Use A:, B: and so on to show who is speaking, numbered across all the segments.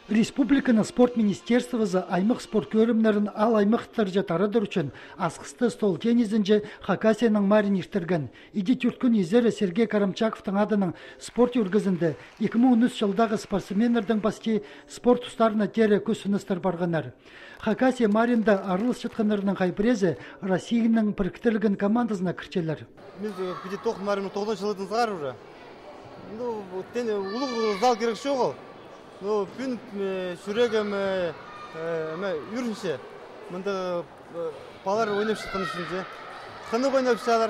A: Республиканы спорт министерствозы аймық спорт көрімлерін ал аймақтар жатарыдыр үшін асқысты стол теннисінде Хакасияның марин ертірген. Иди түрткін езері Сергей Карамчаковтың адының спорт үргізінді 2013 жылдағы спортсменердің басты спорт ұстарына тері көсіністір барғанар. Хакасия маринда арылыс жатқанарының қайпірезі Россияның біріктірілген командасына кірчелер.
B: Біз біде тоқын марин 9 жылыдың сығар уже. Улық зал керек шоғыл. Күн жүрегім үрінші. Мұнда балар ойнап шыққан үшінші. Қынып ойнап шығалар.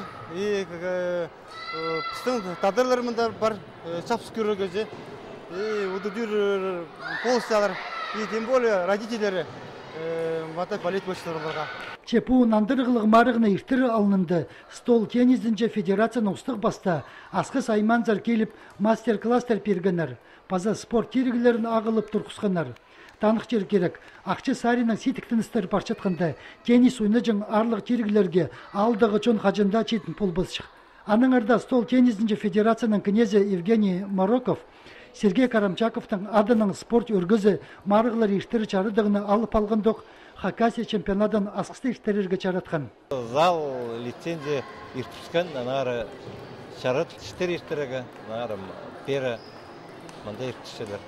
B: Пістің тадырлар мұнда бар шапсы көрігі же. Уды дүр қол шығалар. Тем более родителері матай балет бөшілер оларға.
A: Чепу нандырғылық марығына ертірі алынынды. Стол теннисінде федерацияны ұстық баста асқыс айманзар келіп мастер-кластер пергенер. Паза спорт терігілерін ағылып тұрқысқанар. Танық жер керек. Ақчы Саринның сетіктіністері парчатқанда теннис ойнажың арлық терігілерге алдағы чон қажында четін пұл бұзшық. Аның арда стол теннисінде федерацияның князі Евгений Мароков Сергей Карамчаковтың адының спорт өргізі марығылар ештері чарыдығыны алып алғандық Хакасия чемпионатын асқысты ештерерге чаратқан.
C: Зал лицензия ертіпскен, анары чарат іштер ештереге, анары пері мында ертішелер.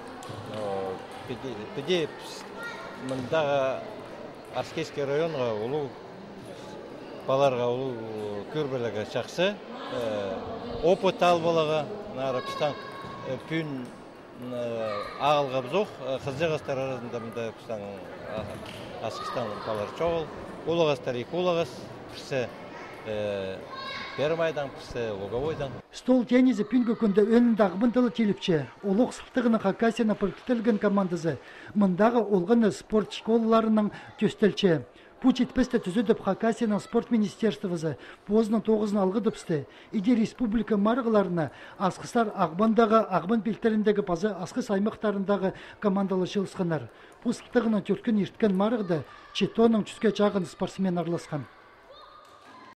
C: Педе мындағы Аскейский районға ұлу баларға ұлу көрбелігі шақсы, опыт албалығы, анары пістан пүн ағылға бұзоқ, қызжағастар арасында мұнда пістан асқыстан балар чоғыл, улығастар екі улығыз, пірсі Пермайдан, пірсі Луговойдан.
A: Стол теннисі пүнгі күнді өнінді ағбындылы теліпче, олық сықтығыны Хакасияны біріктілген командызы, мұндағы олғыны спорт школаларының төстелче. Бұл жетпісті түзідіп Хакасияның спорт министерствозы позының 9-ын алғыдыпсты. Иде республика марғыларына асқыстар ағбандағы ағбан белтеріндегі пазы асқыс аймақтарындағы командалы жылысқанар. Бұл сықтығының түрткен ерткен марғыды Четоның түске жағын спортсмен арласқан.